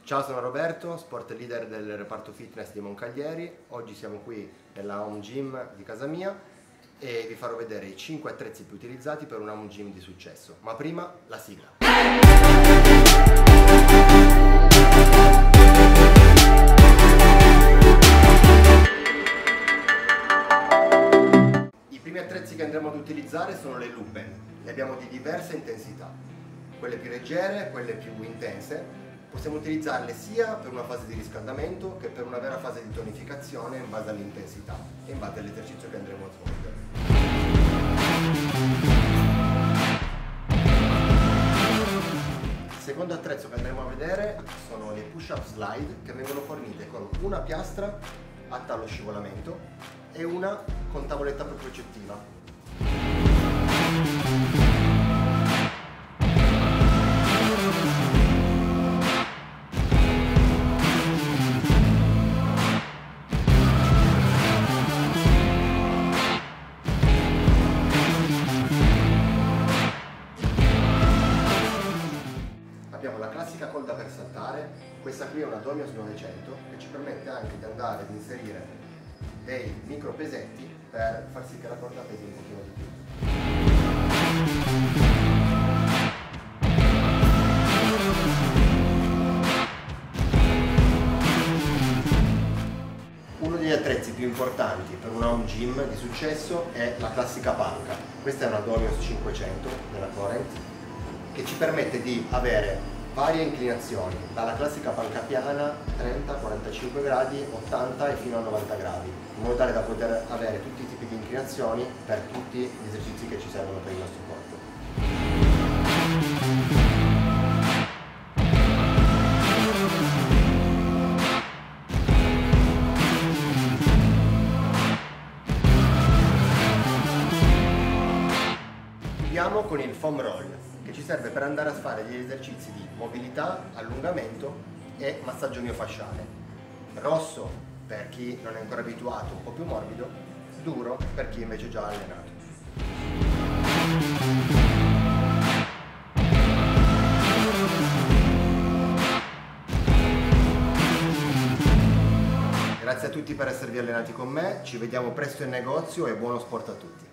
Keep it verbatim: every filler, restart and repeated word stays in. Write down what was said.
Ciao, sono Roberto, sport leader del reparto fitness di Moncaglieri. Oggi siamo qui nella home gym di casa mia e vi farò vedere i cinque attrezzi più utilizzati per una home gym di successo. Ma prima la sigla. I primi attrezzi che andremo ad utilizzare sono le Lupen. Le abbiamo di diversa intensità, quelle più leggere, quelle più intense. Possiamo utilizzarle sia per una fase di riscaldamento che per una vera fase di tonificazione in base all'intensità e in base all'esercizio che andremo a svolgere. Il secondo attrezzo che andremo a vedere sono le push-up slide, che vengono fornite con una piastra atta allo scivolamento e una con tavoletta propriocettiva. Abbiamo la classica colda per saltare, questa qui è una Domios novecento che ci permette anche di andare ad inserire dei micro pesetti per far sì che la corda pesi un pochino di più. Uno degli attrezzi più importanti per una home gym di successo è la classica panca. Questa è una Domios cinquecento della Corent, che ci permette di avere varie inclinazioni, dalla classica panca piana trenta quarantacinque gradi, ottanta e fino a novanta gradi, in modo tale da poter avere tutti i tipi di inclinazioni per tutti gli esercizi che ci servono per il nostro corpo. Chiudiamo con il foam roll, che ci serve per andare a fare degli esercizi di mobilità, allungamento e massaggio miofasciale. Rosso per chi non è ancora abituato, un po' più morbido, duro per chi invece è già allenato. Grazie a tutti per esservi allenati con me, ci vediamo presto in negozio e buono sport a tutti.